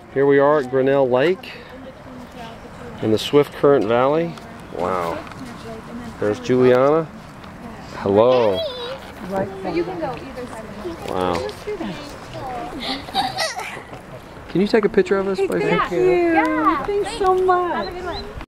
Here we are at Grinell Lake in the Swift Current Valley. Wow. There's Juliana. Hello. You can go either side. Wow. Can you take a picture of us? Thank you. Thanks so much. Have a good one.